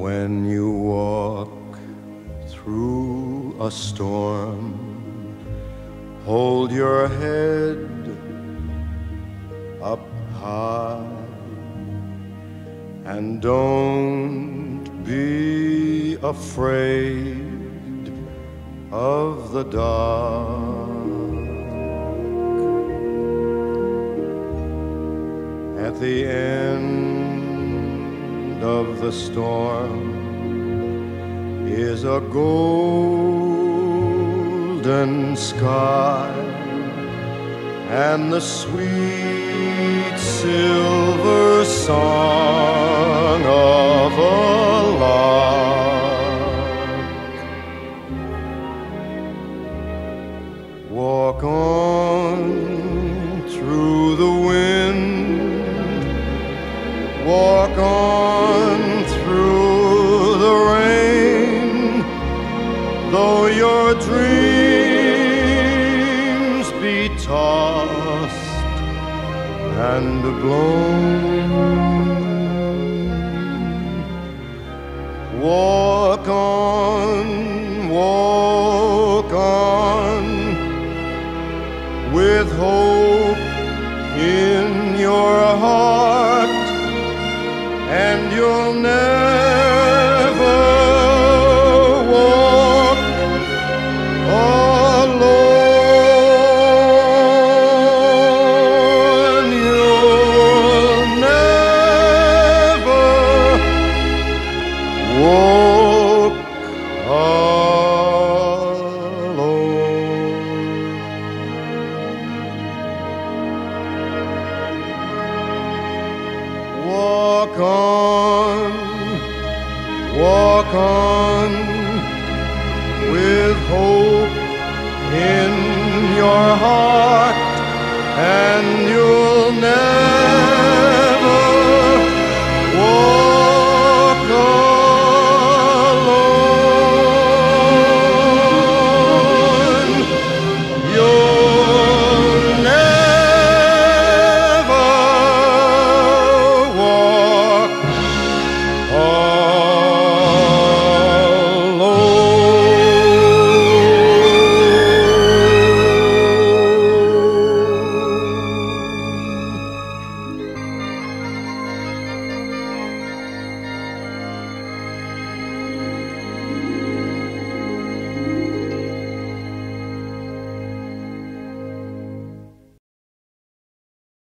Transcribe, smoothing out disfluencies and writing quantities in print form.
When you walk through a storm, hold your head up high and don't be afraid of the dark. At the end of the storm is a golden sky and the sweet silver song of a lark. Walk on through the wind, walk on through the rain, though your dreams be tossed and blown. Walk on, walk on, with hope in your heart, and you'll never walk alone. You'll never walk alone. Walk on, walk on, with hope in your heart, and